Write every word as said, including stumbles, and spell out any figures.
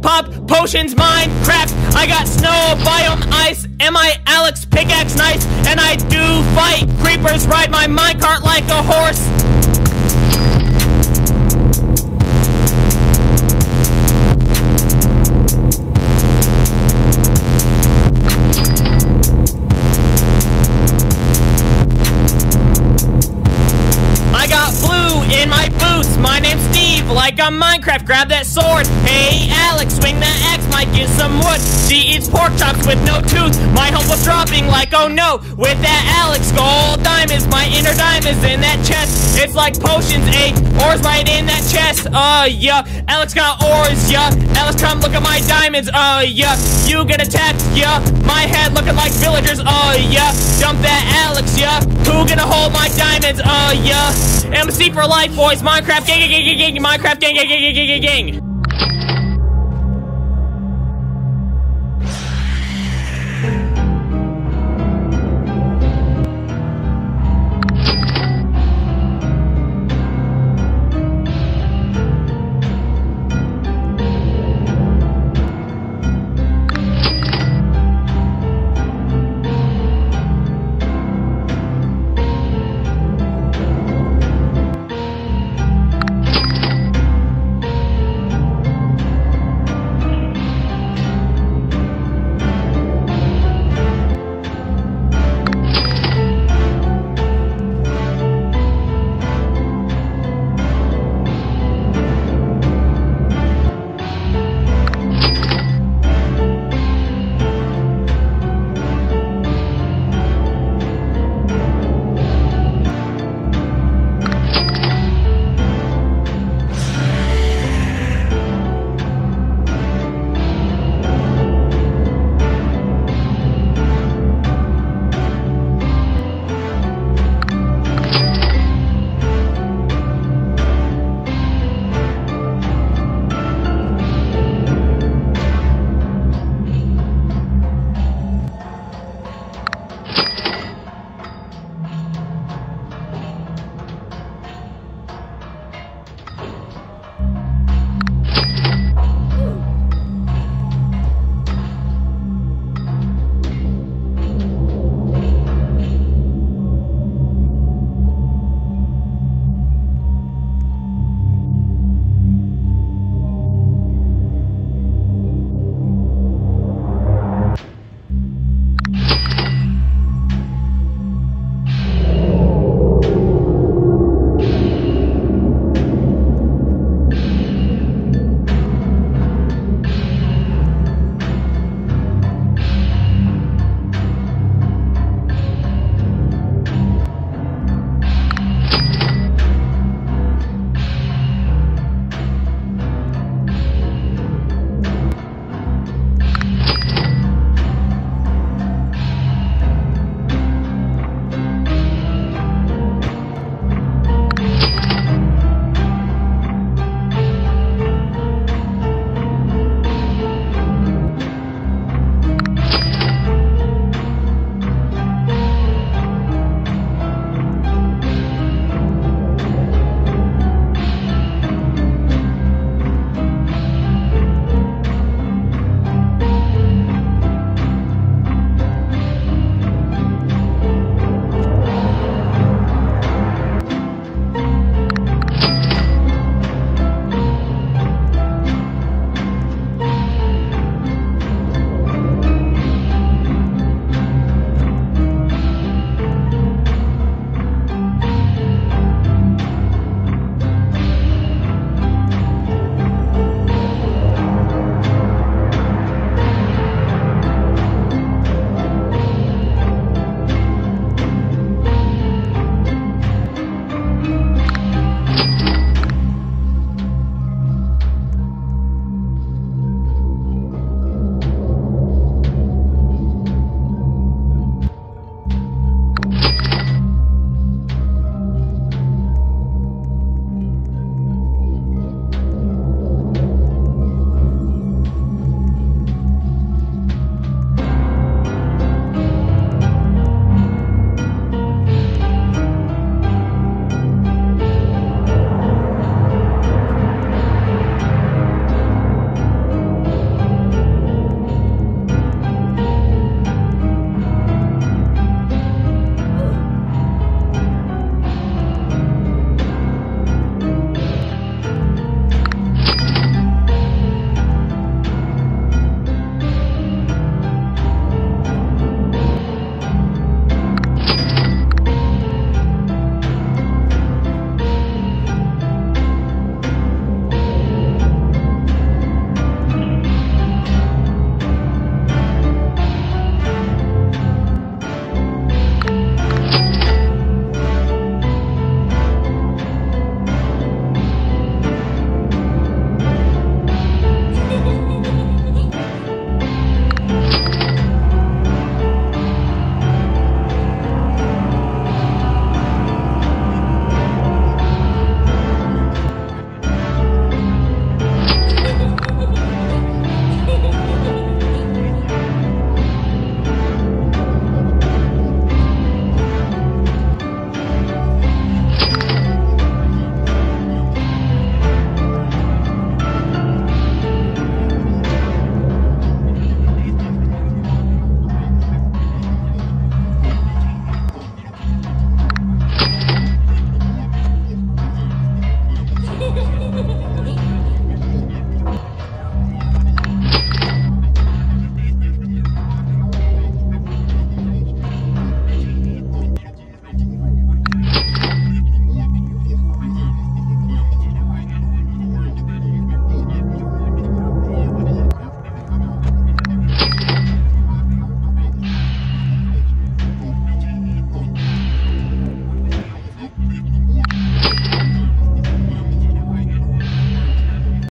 pop potions, Minecraft. I got snow, biome, ice. Am I Alex, pickaxe, nice? And I do fight creepers, ride my minecart like a horse. I got blue in my boots. My name's Steve, like on Minecraft. Grab that sword. Hey, Alex, swing that axe, might get some wood. She eats pork chops with no tooth. My home was dropping like, oh no. With that Alex, gold diamonds. My inner diamonds in that chest. It's like potions, eh? Ores right in that chest. Uh, yeah. Alex got ores, yeah. Alex, come look at my diamonds. Uh, yeah. You get attacked, yeah. My head looking like villagers. Uh, yeah. Dump that Alex, yeah. Who gonna hold my diamonds? Uh, yeah. M C for life, boys. Minecraft gang, gang, gang, gang, gang. Minecraft gang, gang, gang, gang, gang, gang.